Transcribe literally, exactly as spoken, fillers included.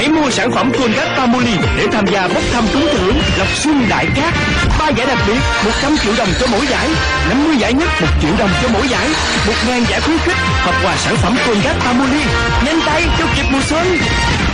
Hãy mua sản phẩm Colgate Palmolive để tham gia bốc thăm trúng thưởng Lộc Xuân Đại Cát. Ba giải đặc biệt, một trăm triệu đồng cho mỗi giải, năm mươi giải nhất, một triệu đồng cho mỗi giải, một ngàn giải khuyến khích hoặc quà sản phẩm Colgate Palmolive. Nhanh tay cho kịp mùa xuân.